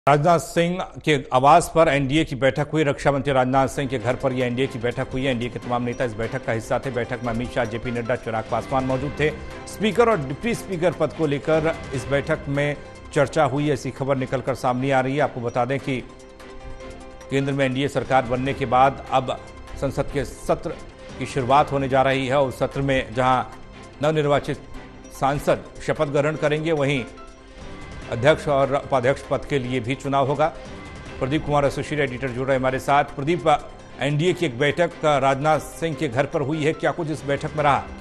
राजनाथ सिंह के आवास पर एनडीए की बैठक हुई। रक्षा मंत्री राजनाथ सिंह के घर पर यह एनडीए की बैठक हुई है। एनडीए के तमाम नेता इस बैठक का हिस्सा थे। बैठक में अमित शाह, जेपी नड्डा, चिराग पासवान मौजूद थे। स्पीकर और डिप्टी स्पीकर पद को लेकर इस बैठक में चर्चा हुई, ऐसी खबर निकलकर सामने आ रही है। आपको बता दें कि केंद्र में एनडीए सरकार बनने के बाद अब संसद के सत्र की शुरुआत होने जा रही है। उस सत्र में जहां नवनिर्वाचित सांसद शपथ ग्रहण करेंगे, वहीं अध्यक्ष और उपाध्यक्ष पद के लिए भी चुनाव होगा। प्रदीप कुमार, एसोसिएट एडिटर, जुड़ रहे हमारे साथ। प्रदीप, एनडीए की एक बैठक राजनाथ सिंह के घर पर हुई है, क्या कुछ इस बैठक में रहा?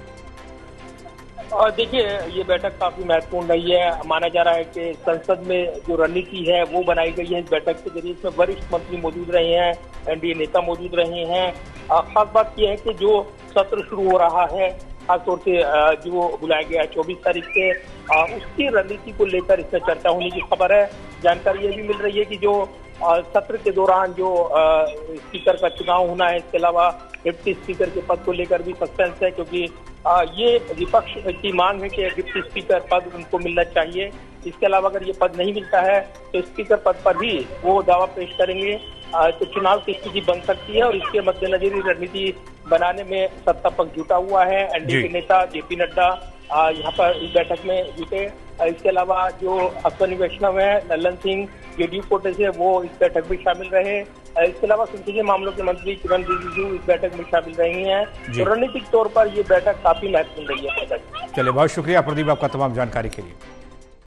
देखिए, ये बैठक काफी महत्वपूर्ण रही है। माना जा रहा है कि संसद में जो रणनीति है वो बनाई गई है इस बैठक के जरिए। इसमें वरिष्ठ मंत्री मौजूद रहे हैं, एनडीए नेता मौजूद रहे हैं। खास बात यह है कि जो सत्र शुरू हो रहा है, खासतौर से जो बुलाया गया है 24 तारीख से, उसकी रणनीति को लेकर इसमें चर्चा होने की खबर है। जानकारी ये भी मिल रही है कि जो सत्र के दौरान जो स्पीकर का चुनाव होना है, इसके अलावा डिप्टी स्पीकर के पद को लेकर भी सस्पेंस है, क्योंकि ये विपक्ष की मांग है कि डिप्टी स्पीकर पद उनको मिलना चाहिए। इसके अलावा अगर ये पद नहीं मिलता है तो स्पीकर पद पर भी वो दावा पेश करेंगे, तो चुनाव की स्थिति बन सकती है। और इसके मद्देनजर ही रणनीति बनाने में सत्ता पक्ष जुटा हुआ है। एनडीए के नेता जेपी नड्डा यहाँ पर इस बैठक में जुटे। इसके अलावा जो अश्विनी वैष्णव है, ललन सिंह जेडीयू कोटे से, वो इस बैठक में शामिल रहे। इसके अलावा संसदीय मामलों के मंत्री किरण रिजिजू इस बैठक में शामिल रही हैं। तो रणनीतिक तौर पर ये बैठक काफी महत्वपूर्ण रही है। चलिए, बहुत शुक्रिया प्रदीप आपका तमाम जानकारी के लिए।